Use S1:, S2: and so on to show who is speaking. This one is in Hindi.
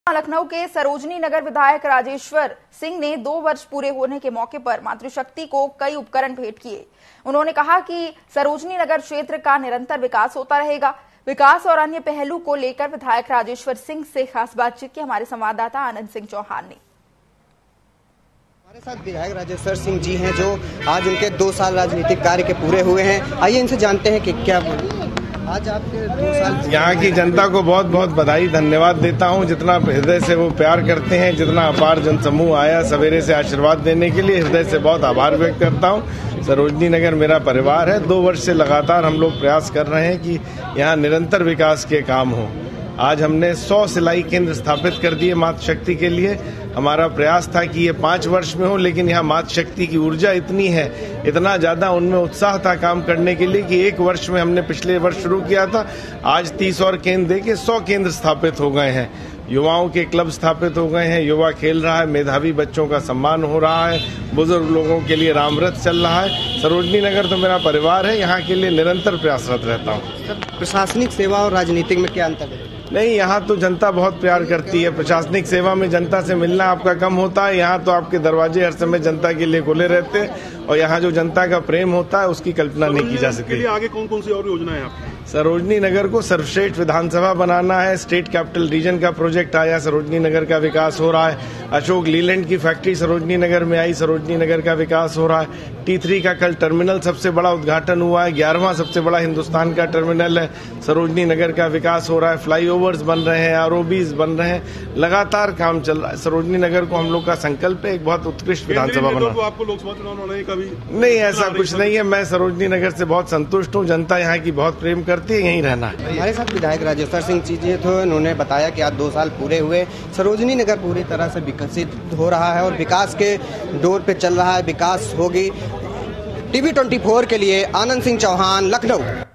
S1: लखनऊ के सरोजनी नगर विधायक राजेश्वर सिंह ने 2 वर्ष पूरे होने के मौके पर मातृशक्ति को कई उपकरण भेंट किए। उन्होंने कहा कि सरोजनी नगर क्षेत्र का निरंतर विकास होता रहेगा। विकास और अन्य पहलू को लेकर विधायक राजेश्वर सिंह से खास बातचीत की हमारे संवाददाता आनंद सिंह चौहान ने।
S2: हमारे साथ विधायक राजेश्वर सिंह जी हैं, जो आज उनके 2 साल राजनीतिक कार्य के पूरे हुए हैं। आइए इनसे जानते हैं कि क्या आज आपके 2 साल।
S3: यहाँ की जनता को बहुत बहुत बधाई धन्यवाद देता हूँ, जितना हृदय से वो प्यार करते हैं, जितना अपार जनसमूह आया सवेरे से आशीर्वाद देने के लिए, हृदय से बहुत आभार व्यक्त करता हूँ। सरोजनी नगर मेरा परिवार है। 2 वर्ष से लगातार हम लोग प्रयास कर रहे हैं कि यहाँ निरंतर विकास के काम हो। आज हमने 100 सिलाई केंद्र स्थापित कर दिए मातृशक्ति के लिए। हमारा प्रयास था कि ये 5 वर्ष में हो, लेकिन यहाँ मातृशक्ति की ऊर्जा इतनी है, इतना ज्यादा उनमें उत्साह था काम करने के लिए कि 1 वर्ष में हमने पिछले वर्ष शुरू किया था, आज 30 और केंद्र देके 100 केंद्र स्थापित हो गए हैं। युवाओं के क्लब स्थापित हो गए हैं, युवा खेल रहा है, मेधावी बच्चों का सम्मान हो रहा है, बुजुर्ग लोगों के लिए रामरथ चल रहा है। सरोजनी नगर तो मेरा परिवार है, यहाँ के लिए निरंतर प्रयासरत रहता हूँ।
S2: प्रशासनिक सेवा और राजनीतिक में क्या अंतर है?
S3: नहीं, यहाँ तो जनता बहुत प्यार करती है। प्रशासनिक सेवा में जनता से मिलना आपका कम होता है, यहाँ तो आपके दरवाजे हर समय जनता के लिए खुले रहते हैं और यहाँ जो जनता का प्रेम होता है उसकी कल्पना नहीं की जा सकती।
S4: आगे कौन कौन सी और योजना है आपकी?
S3: सरोजनी नगर को सर्वश्रेष्ठ विधानसभा बनाना है। स्टेट कैपिटल रीजन का प्रोजेक्ट आया, सरोजनी नगर का विकास हो रहा है। अशोक लीलैंड की फैक्ट्री सरोजनी नगर में आई, सरोजनी नगर का विकास हो रहा है। T3 का कल टर्मिनल सबसे बड़ा उद्घाटन हुआ है, 11वां सबसे बड़ा हिंदुस्तान का टर्मिनल है। सरोजनी नगर का विकास हो रहा है, फ्लाईओवर्स बन रहे हैं, ROBs बन रहे हैं, लगातार काम चल रहा है। सरोजनी नगर को हम लोग का संकल्प है एक बहुत उत्कृष्ट विधानसभा बनाना।
S4: आपको लोकसभा चुनाव लड़ने का भी
S3: नहीं, ऐसा कुछ नहीं है। मैं सरोजनी नगर से बहुत संतुष्ट हूँ, जनता यहाँ की बहुत प्रेम करती है, यहीं रहना है।
S2: हमारे साथ विधायक राजेश्वर सिंह जी थे, उन्होंने बताया कि आज 2 साल पूरे हुए, सरोजनी नगर पूरी तरह से विकसित हो रहा है और विकास के दौर पे चल रहा है, विकास होगी। TV 24 के लिए आनंद सिंह चौहान, लखनऊ।